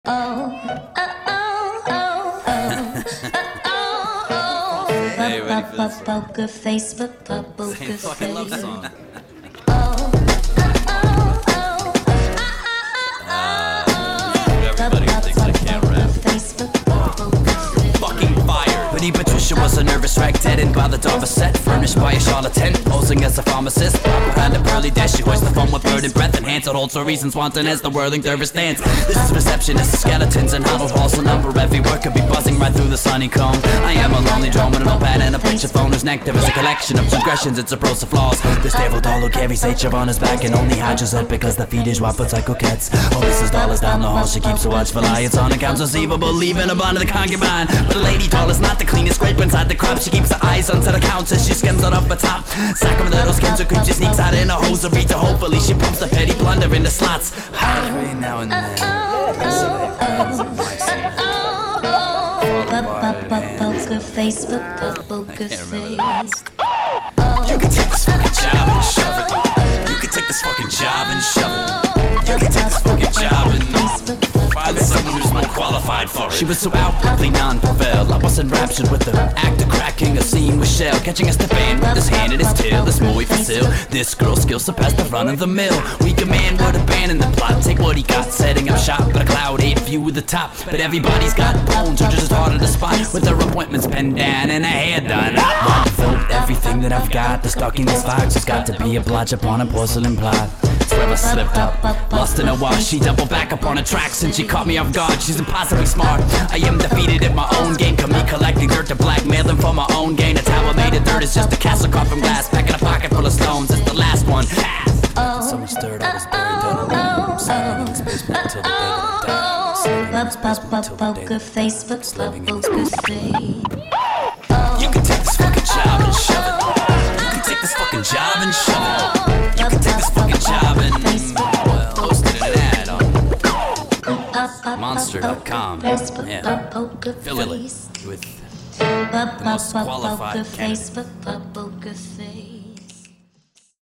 Hey, ready for this? Poker face, poker Same fucking love face. song. Everybody who thinks I can't rap. Fucking fire. Pretty Patricia was a nervous wreck, deadened by the door of a set, furnished by a charlatan, posing as a pharmacist. Behind a pearly dash, she hoists the phone with burning breath, enhanced, holds her reasons wanton as the whirling dervish dance. This is receptionist, skeletons and huddled halls, a number every word could be buzzing right through the sunny cone. I am a lonely drone with a notepad and a picture phone whose nectar is a collection of transgressions, it's a prose of flaws. This devil doll who carries nature on his back and only hatches out because the feet is what puts like coquettes. Oh, Mrs. Dollars down the hall, she keeps a watchful eye. It's on accounts receivable, leaving a bond to the concubine. But the lady doll is not the cleanest, scrape inside the crop. She keeps her eyes onto the counter, she skims it off the top. Sack of little skims, her creep, she sneaks out in a hosiery to hopefully she pumps the petty plunder in the slots. Every now and then, Poker face, poker face. you can take this fucking job and shove it. You can take this fucking job and shove it. You can take this fucking job and find someone who's more qualified for it. She was so outwardly non-prevailed, I was enraptured with the act of cracking a scene with Shell, catching us to band with his hand in his tail. This muy facile, this girl's skill surpassed the run of the mill. Weaker man would abandon the plot, take what he got, setting up shop, but a cloud 8 view of the top. But everybody's got bones, or just harder to spot, with their appointments penned down and a hair done. I devote everything that I've got to stalking this fox. It's got to be a blotch upon a porcelain plot. Where I slipped up, lost in a wash. She doubled back up on her tracks and she caught me off guard. She's impossibly smart. I am defeated at my own game. Come me collecting dirt to blackmailing for my own gain. A tower made of dirt is just a castle carved from glass. Back in a pocket full of stones, it's the last one. So much dirt I was buried down alone. Sliding in this basement until the day that I died. Sliding in this basement until the day Poker face, poker face. You can take this fucking job and shove it. You can take this fucking job and shove it. You can take this fucking job and posted an ad on monster.com. Yeah, fill it with the most qualified candidate. Poker face.